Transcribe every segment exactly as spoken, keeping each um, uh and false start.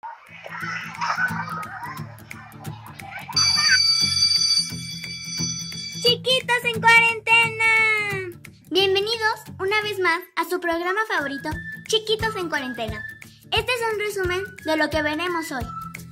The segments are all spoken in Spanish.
¡Chiquitos en cuarentena! Bienvenidos una vez más a su programa favorito, Chiquitos en Cuarentena. Este es un resumen de lo que veremos hoy.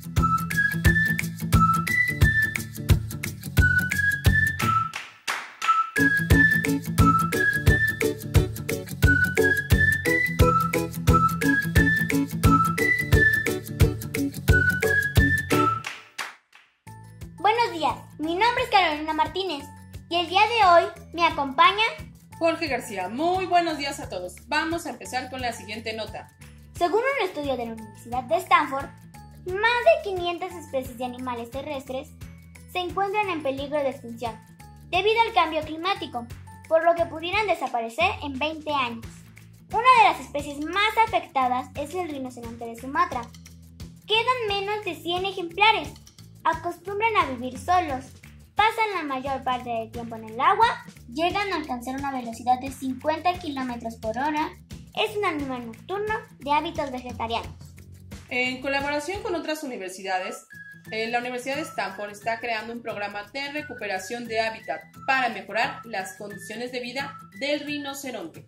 Buenos días, mi nombre es Carolina Martínez y el día de hoy me acompaña Jorge García. Muy buenos días a todos. Vamos a empezar con la siguiente nota. Según un estudio de la Universidad de Stanford, más de quinientas especies de animales terrestres se encuentran en peligro de extinción debido al cambio climático, por lo que pudieran desaparecer en veinte años. Una de las especies más afectadas es el rinoceronte de Sumatra. Quedan menos de cien ejemplares. Acostumbran a vivir solos, pasan la mayor parte del tiempo en el agua, llegan a alcanzar una velocidad de cincuenta kilómetros por hora. Es un animal nocturno de hábitos vegetarianos. En colaboración con otras universidades, eh, la Universidad de Stanford está creando un programa de recuperación de hábitat para mejorar las condiciones de vida del rinoceronte.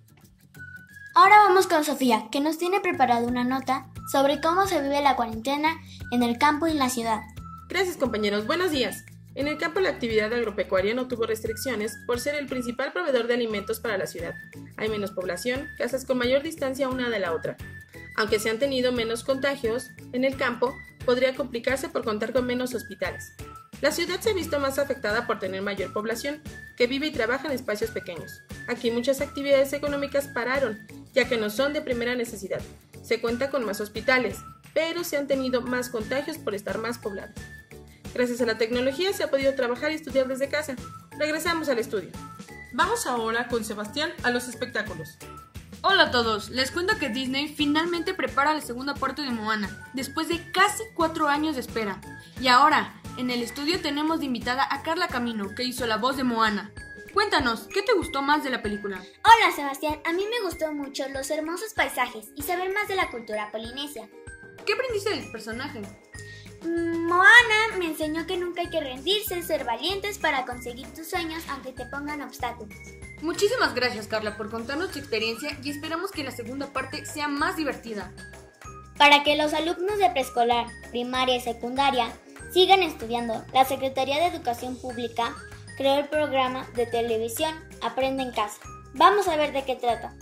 Ahora vamos con Sofía, que nos tiene preparada una nota sobre cómo se vive la cuarentena en el campo y en la ciudad. Gracias, compañeros. Buenos días. En el campo la actividad agropecuaria no tuvo restricciones por ser el principal proveedor de alimentos para la ciudad. Hay menos población, casas con mayor distancia una de la otra. Aunque se han tenido menos contagios, en el campo podría complicarse por contar con menos hospitales. La ciudad se ha visto más afectada por tener mayor población, que vive y trabaja en espacios pequeños. Aquí muchas actividades económicas pararon, ya que no son de primera necesidad. Se cuenta con más hospitales, pero se han tenido más contagios por estar más poblados. Gracias a la tecnología se ha podido trabajar y estudiar desde casa. Regresamos al estudio. Vamos ahora con Sebastián a los espectáculos. Hola a todos, les cuento que Disney finalmente prepara la segunda parte de Moana, después de casi cuatro años de espera. Y ahora, en el estudio tenemos de invitada a Carla Camino, que hizo la voz de Moana. Cuéntanos, ¿qué te gustó más de la película? Hola Sebastián, a mí me gustó mucho los hermosos paisajes y saber más de la cultura polinesia. ¿Qué aprendiste del personaje? Moana me enseñó que nunca hay que rendirse, ser valientes para conseguir tus sueños aunque te pongan obstáculos. Muchísimas gracias, Carla, por contarnos tu experiencia y esperamos que la segunda parte sea más divertida. Para que los alumnos de preescolar, primaria y secundaria sigan estudiando, la Secretaría de Educación Pública creó el programa de televisión Aprende en Casa. Vamos a ver de qué trata.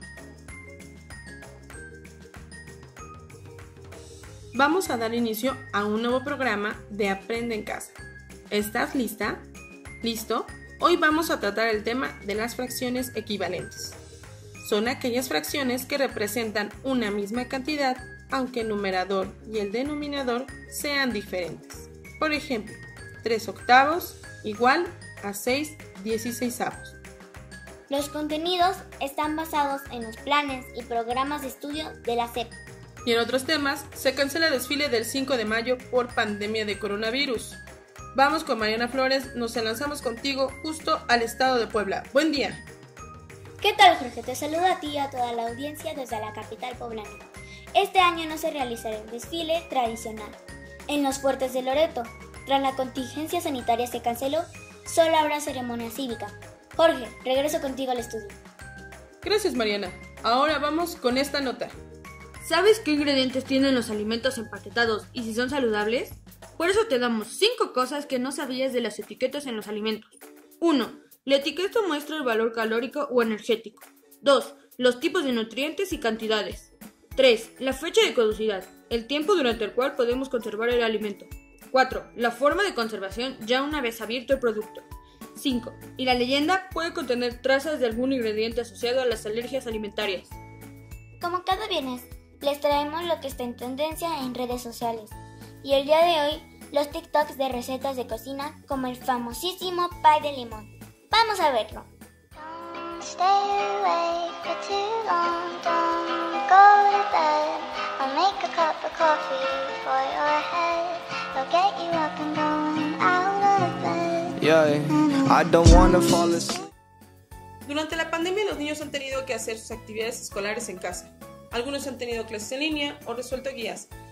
Vamos a dar inicio a un nuevo programa de Aprende en Casa. ¿Estás lista? ¿Listo? Hoy vamos a tratar el tema de las fracciones equivalentes. Son aquellas fracciones que representan una misma cantidad, aunque el numerador y el denominador sean diferentes. Por ejemplo, tres octavos igual a seis dieciseisavos. Los contenidos están basados en los planes y programas de estudio de la S E P. Y en otros temas, se cancela el desfile del cinco de mayo por pandemia de coronavirus. Vamos con Mariana Flores, nos enlazamos contigo justo al estado de Puebla. Buen día. ¿Qué tal, Jorge? Te saludo a ti y a toda la audiencia desde la capital poblana. Este año no se realizará el desfile tradicional. En los fuertes de Loreto, tras la contingencia sanitaria se canceló, solo habrá ceremonia cívica. Jorge, regreso contigo al estudio. Gracias, Mariana. Ahora vamos con esta nota. ¿Sabes qué ingredientes tienen los alimentos empaquetados y si son saludables? Por eso te damos cinco cosas que no sabías de las etiquetas en los alimentos. uno. La etiqueta muestra el valor calórico o energético. dos. Los tipos de nutrientes y cantidades. tres. La fecha de caducidad, el tiempo durante el cual podemos conservar el alimento. cuatro. La forma de conservación ya una vez abierto el producto. cinco. Y la leyenda puede contener trazas de algún ingrediente asociado a las alergias alimentarias. Como cada viernes, les traemos lo que está en tendencia en redes sociales. Y el día de hoy, los TikToks de recetas de cocina como el famosísimo pie de limón. Vamos a verlo. Don't stay awake for too long, don't go to bed. I'll make a cup of coffee for your head. I'll get you up and going out of bed. Yeah, I don't wanna fall asleep. Durante la pandemia los niños han tenido que hacer sus actividades escolares en casa. Algunos han tenido clases en línea o resuelto guías.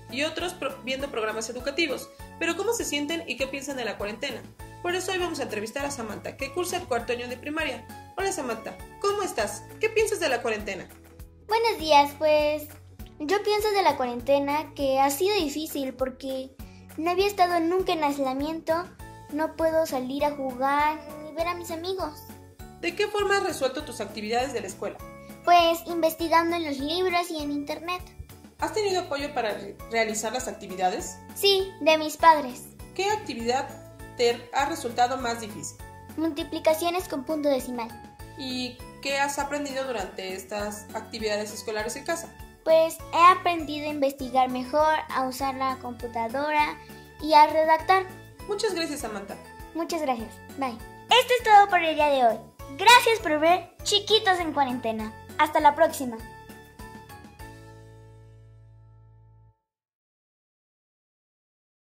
y otros pro- viendo programas educativos. Pero ¿cómo se sienten y qué piensan de la cuarentena? Por eso hoy vamos a entrevistar a Samantha, que cursa el cuarto año de primaria. Hola Samantha, ¿cómo estás? ¿Qué piensas de la cuarentena? Buenos días, pues yo pienso de la cuarentena que ha sido difícil porque no había estado nunca en aislamiento, no puedo salir a jugar ni ver a mis amigos. ¿De qué forma has resuelto tus actividades de la escuela? Pues investigando en los libros y en internet. ¿Has tenido apoyo para re- realizar las actividades? Sí, de mis padres. ¿Qué actividad te ha resultado más difícil? Multiplicaciones con punto decimal. ¿Y qué has aprendido durante estas actividades escolares en casa? Pues he aprendido a investigar mejor, a usar la computadora y a redactar. Muchas gracias, Samantha. Muchas gracias. Bye. Esto es todo por el día de hoy. Gracias por ver Chiquitos en Cuarentena. Hasta la próxima.